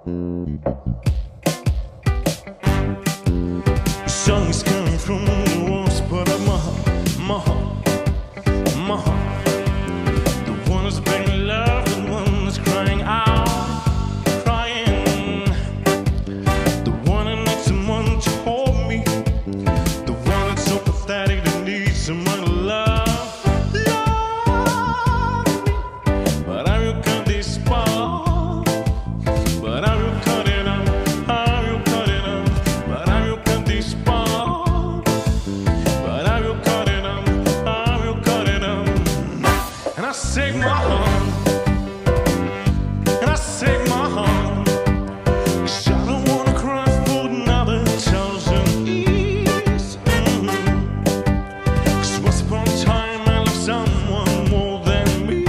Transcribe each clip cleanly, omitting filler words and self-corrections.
Song is coming from the walls, but my heart. The one that's begging love, the one that's crying out, crying. The one that needs someone to hold me. The one that's so pathetic that needs someone to love, love me. But I will cut this part. But I will cut it out. I will cut it out. But I will cut this part. But I will cut it out. I will cut it out. And I save my heart. And I save my heart. 'Cause I don't wanna cry for another 1,000 years. 'Cause once upon a time I loved someone more than me.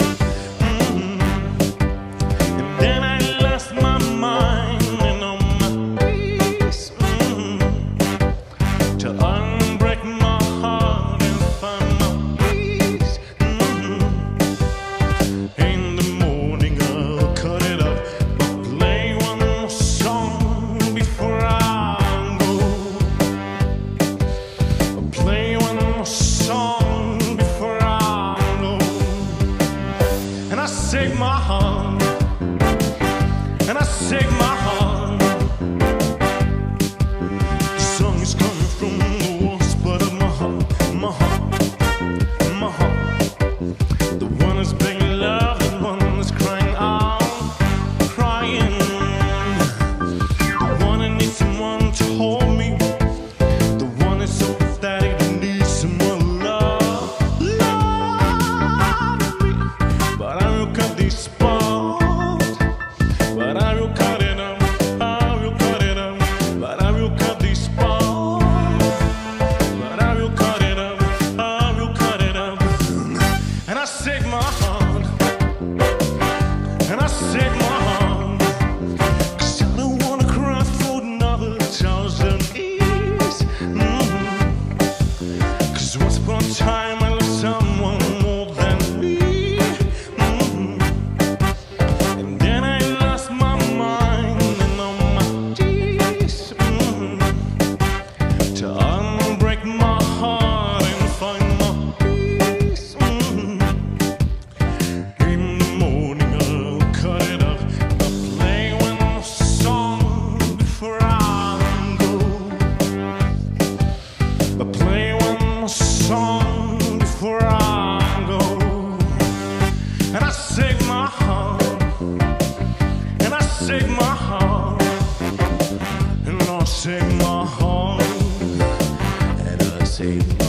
And then I lost my mind and all my peace. To unbreak my heart and find my peace. In the morning I'll cut it up, but play one more song before I go. I'll play one more song before I go. And I save my heart. And I save my heart. The song is coming from the walls, but of my heart, my heart, my heart. The one that's begging love, the one that's crying out, crying. The one that needs someone to hold me. The one that's so pathetic that needs someone to love, love me. But I will cut this part. But I will cut it out. I will cut it out. But I will cut this part. But I will cut it out. I will cut it out. And I save my heart. And I save my heart. 'Cause I don't wanna cry for another 1,000 years. 'Cause once upon a time I loved someone more than me. And then I lost my mind and all my peace. To unbreak my heart and find my peace. In the morning I'll cut it up, but play one more song before I go. But play one more song before I go. And I save my heart. And I save my heart. And I save my heart. And I save